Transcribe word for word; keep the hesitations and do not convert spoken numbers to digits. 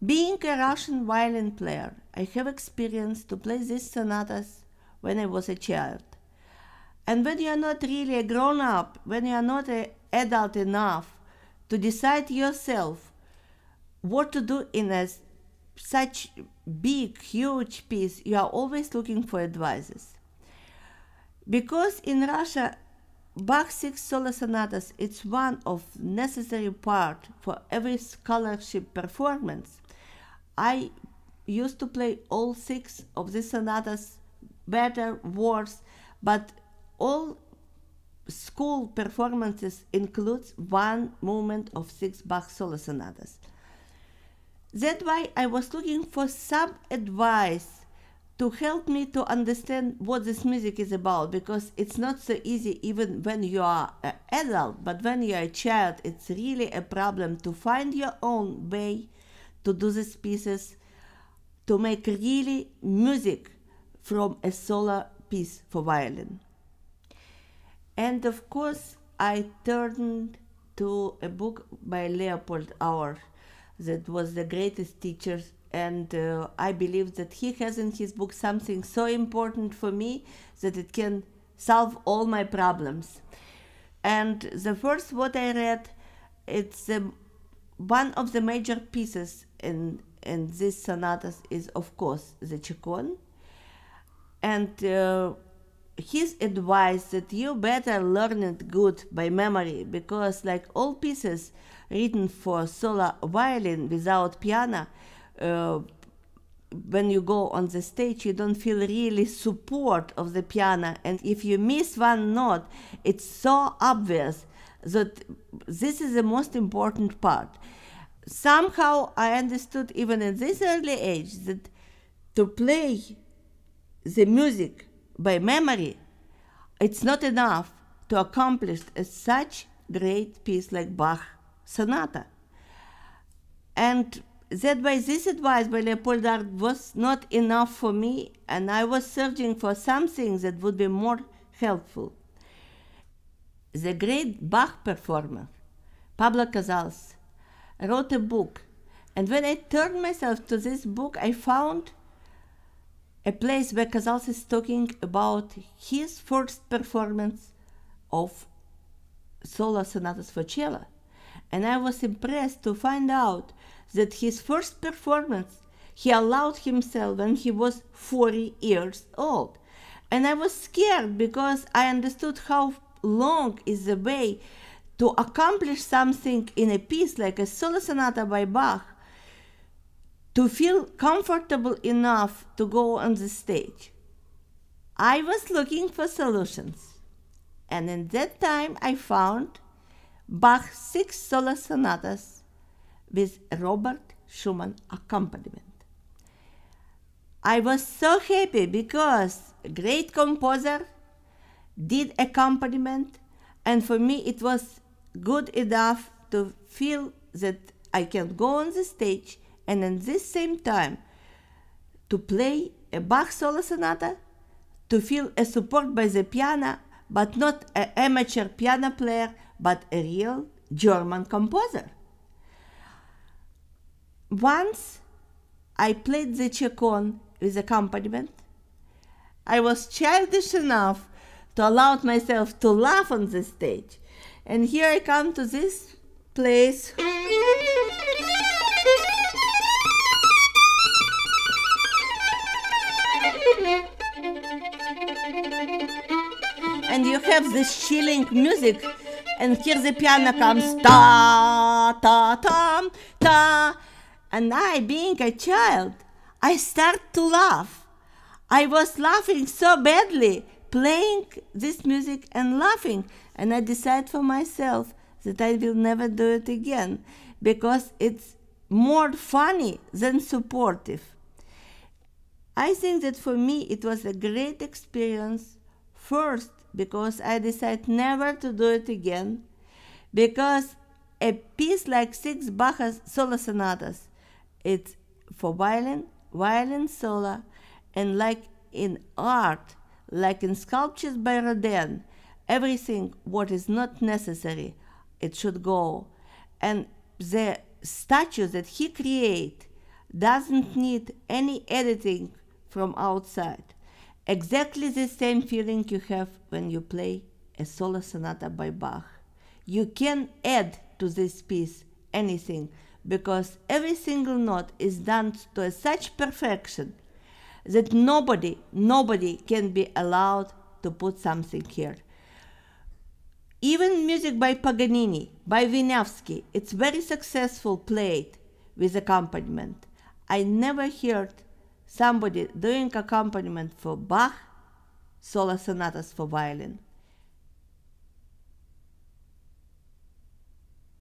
Being a Russian violin player, I have experience to play these sonatas when I was a child. And when you are not really a grown-up, when you are not an adult enough to decide yourself what to do in a such big, huge piece, you are always looking for advices. Because in Russia, Bach's six solo sonatas, it's one of necessary part for every scholarship performance. I used to play all six of these sonatas, better, worse, but all school performances includes one movement of six Bach solo sonatas. That's why I was looking for some advice to help me to understand what this music is about, because it's not so easy even when you are an adult, but when you are a child, it's really a problem to find your own way to do these pieces, to make really music from a solo piece for violin. And of course, I turned to a book by Leopold Auer that was the greatest teacher, and uh, I believe that he has in his book something so important for me that it can solve all my problems. And the first what I read, it's um, one of the major pieces in, in these sonatas is, of course, the Chaconne. And uh, his advice that you better learn it good by memory, because like all pieces written for solo violin without piano, uh, when you go on the stage, you don't feel really support of the piano. And if you miss one note, it's so obvious that this is the most important part. Somehow I understood even at this early age that to play the music by memory, it's not enough to accomplish a such great piece like Bach sonata. And that way this advice by Leopold Auer was not enough for me, and I was searching for something that would be more helpful. The great Bach performer, Pablo Casals, wrote a book, and when I turned myself to this book, I found a place where Casals is talking about his first performance of solo sonatas for cello. And I was impressed to find out that his first performance he allowed himself when he was forty years old. And I was scared because I understood how long is the way to accomplish something in a piece like a solo sonata by Bach, to feel comfortable enough to go on the stage. I was looking for solutions, and in that time I found Bach's six solo sonatas with Robert Schumann accompaniment. I was so happy because a great composer did accompaniment, and for me it was good enough to feel that I can go on the stage and at this same time to play a Bach solo sonata, to feel a support by the piano, but not an amateur piano player, but a real German composer. Once I played the Chaconne with accompaniment. I was childish enough to allow myself to laugh on the stage. And here I come to this place. And you have this chilling music, and here the piano comes ta ta ta ta, and I, being a child, I start to laugh. I was laughing so badly, playing this music and laughing, and I decide for myself that I will never do it again, because it's more funny than supportive. I think that for me it was a great experience, first because I decided never to do it again, because a piece like six Bach solo sonatas, it's for violin, violin solo, and like in art, like in sculptures by Rodin, everything what is not necessary, it should go. And the statues that he created doesn't need any editing from outside. Exactly the same feeling you have when you play a solo sonata by Bach. You can add to this piece anything because every single note is done to such perfection that nobody, nobody can be allowed to put something here. Even music by Paganini, by Wieniawski, it's very successful played with accompaniment. I never heard somebody doing accompaniment for Bach solo sonatas for violin.